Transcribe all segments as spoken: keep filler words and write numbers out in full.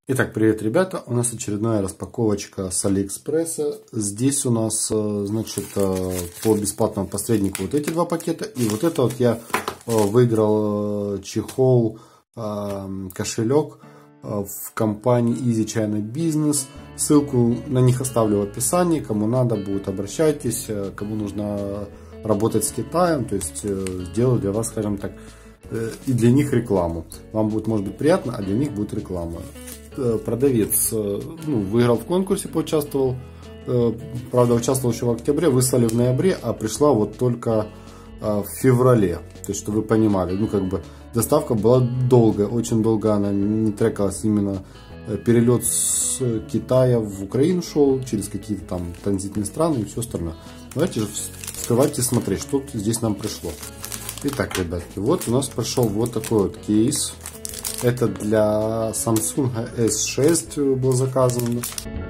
Итак, привет, ребята! У нас очередная распаковочка с Алиэкспресса. Здесь у нас, значит, по бесплатному посреднику вот эти два пакета. И вот это вот я выиграл чехол, кошелек в компании Easy China Business. Ссылку на них оставлю в описании. Кому надо будет, обращайтесь. Кому нужно работать с Китаем, то есть сделаю для вас, скажем так, и для них рекламу. Вам будет, может быть, приятно, а для них будет реклама. Продавец ну, выиграл в конкурсе, поучаствовал. Правда, участвовал еще в октябре, выслали в ноябре, а пришла вот только в феврале. То есть, чтобы вы понимали, ну как бы доставка была долгая, очень долго она не трекалась. Именно перелет с Китая в Украину шел, через какие-то там транзитные страны и все остальное. Давайте же вскрывать и смотреть, что здесь нам пришло. Итак, ребятки, вот у нас пришел вот такой вот кейс. Это для Samsung эс шесть был заказан.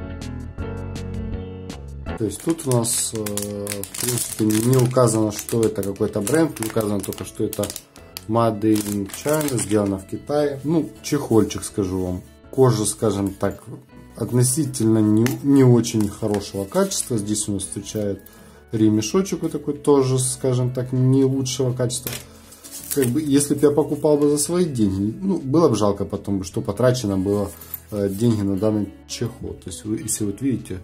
То есть тут у нас, в принципе, не указано, что это какой-то бренд. Указано только, что это Made in China, сделано в Китае. Ну, чехольчик, скажу вам. Кожа, скажем так, относительно не, не очень хорошего качества. Здесь у нас встречает ремешочек вот такой, тоже, скажем так, не лучшего качества. Как бы, если бы я покупал бы за свои деньги, ну, было бы жалко потом, что потрачено было э, деньги на данный чехол. То есть, вы, если вот видите,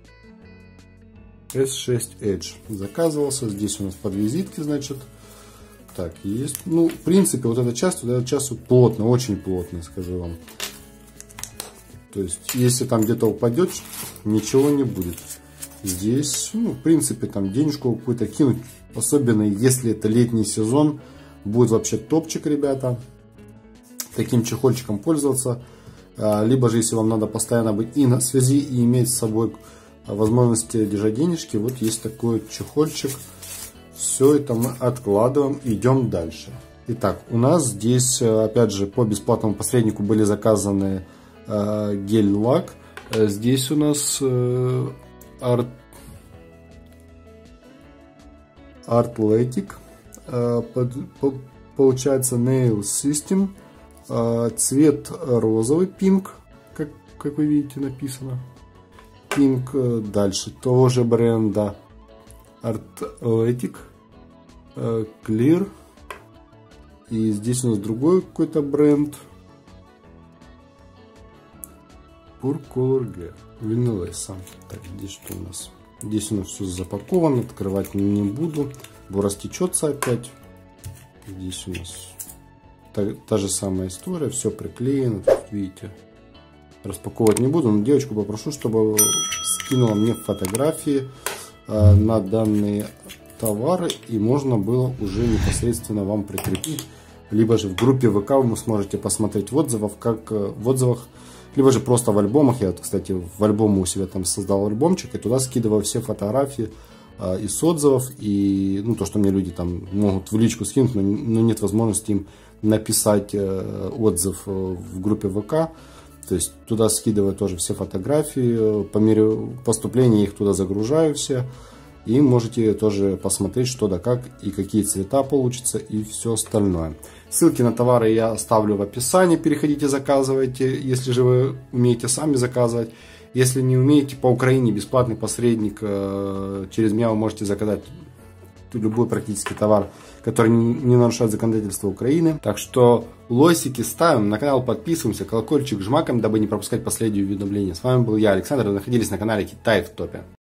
эс шесть Edge заказывался. Здесь у нас под визитки, значит, так, есть. Ну, в принципе, вот эта часть, вот эта часть плотно, очень плотно, скажу вам. То есть, если там где-то упадет, ничего не будет. Здесь, ну, в принципе, там денежку какую-то кинуть, особенно если это летний сезон, будет вообще топчик, ребята. Таким чехольчиком пользоваться. Либо же, если вам надо постоянно быть и на связи, и иметь с собой возможности держать денежки, вот есть такой чехольчик. Все это мы откладываем, идем дальше. Итак, у нас здесь, опять же, по бесплатному посреднику были заказаны гель-лак. Здесь у нас Art Artletic, получается Nail System, цвет розовый, pink, как, как вы видите написано. Pink, дальше тоже бренда Artletic, Clear, и здесь у нас другой какой-то бренд Pure Color Gear, Vanilla Sun. Так, здесь что у нас? Здесь у нас все запаковано, открывать не буду, бо растечется опять. Здесь у нас та, та же самая история, все приклеено, тут видите. Распаковывать не буду, но девочку попрошу, чтобы скинула мне фотографии э, на данные товары, и можно было уже непосредственно вам прикрепить. Либо же в группе ВК вы сможете посмотреть в отзывах, как в отзывах, либо же просто в альбомах. Я, вот, кстати, в альбоме у себя там создал альбомчик, и туда скидываю все фотографии э, из отзывов, и ну, то, что мне люди там могут в личку скинуть, но, но нет возможности им написать э, отзыв э, в группе ВК. То есть туда скидываю тоже все фотографии, по мере поступления их туда загружаю все. И можете тоже посмотреть, что да как и какие цвета получится и все остальное. Ссылки на товары я оставлю в описании. Переходите, заказывайте, если же вы умеете сами заказывать. Если не умеете, по Украине бесплатный посредник. Через меня вы можете заказать любой практически товар, который не нарушает законодательство Украины. Так что лосики ставим, на канал подписываемся, колокольчик жмакаем, дабы не пропускать последние уведомления. С вами был я, Александр, вы находились на канале Китай в топе.